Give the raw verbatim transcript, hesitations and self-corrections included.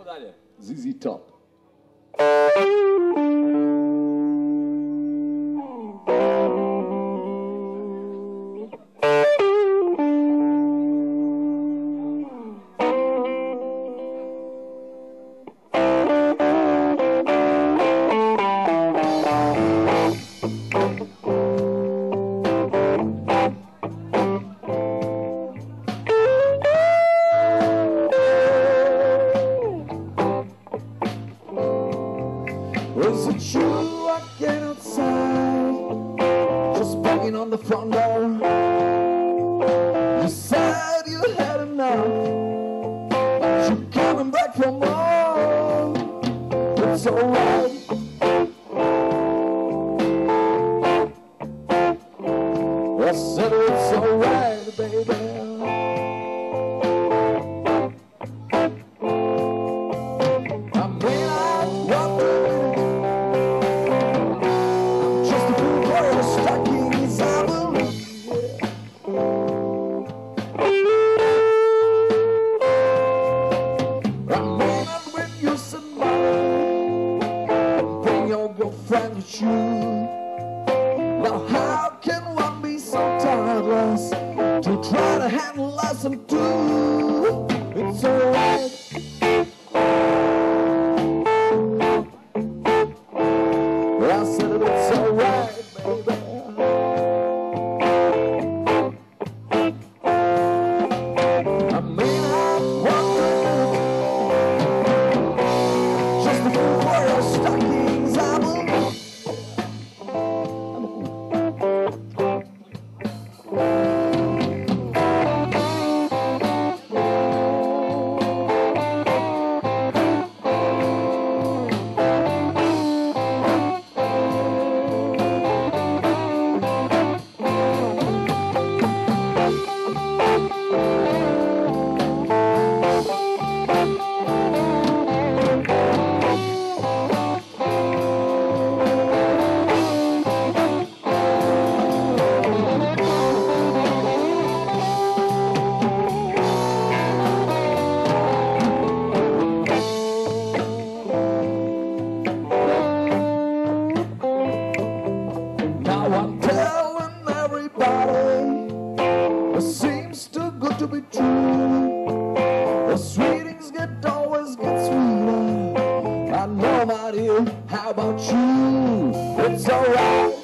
dalje. Z Z Top. Was it you I came outside, just banging on the front door? You said you had enough, but you're coming back for more. It's alright. I said it's alright, baby. Friend with you. Now how can one be so tiredless to try to handle us and do? It's alright. I said it's alright, baby. I may not want to, just a fool for your stockings. I will. I'm telling everybody, it seems too good to be true. The sweetings get always get sweeter. I know about you, how about you? It's alright.